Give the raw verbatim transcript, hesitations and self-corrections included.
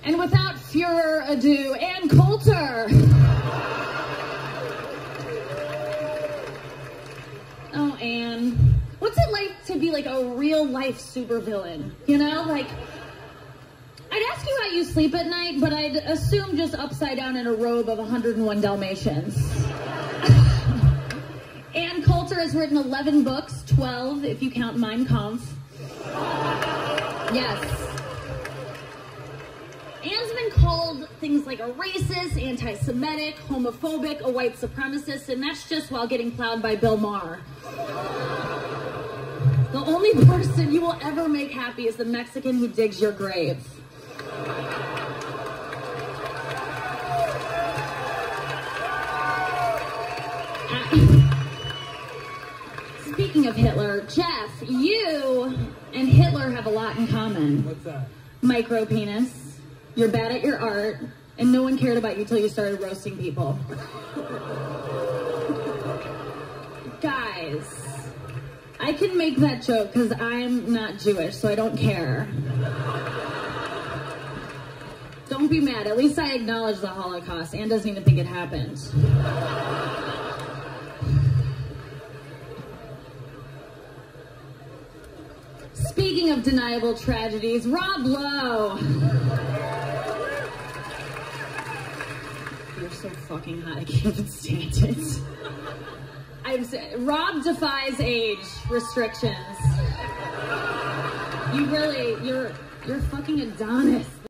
And without further ado, and Coulter. Oh, Anne. What's it like to be like a real life supervillain? You know, like, I'd ask you how you sleep at night, but I'd assume just upside down in a robe of one hundred and one Dalmatians. Anne Coulter has written eleven books, twelve if you count Mein Kampf. Yes. Anne's been called things like a racist, anti-Semitic, homophobic, a white supremacist, and that's just while getting plowed by Bill Maher. The only person you will ever make happy is the Mexican who digs your grave. Speaking of Hitler, Jeff, you and Hitler have a lot in common. What's that? Micro penis. You're bad at your art, and no one cared about you till you started roasting people. Guys, I can make that joke because I'm not Jewish, so I don't care. Don't be mad. At least I acknowledge the Holocaust. Anne doesn't even think it happened. Speaking of deniable tragedies, Rob Lowe. You're so fucking hot, I can't even stand it. I'm saying, Rob defies age restrictions. You really, you're, you're fucking Adonis.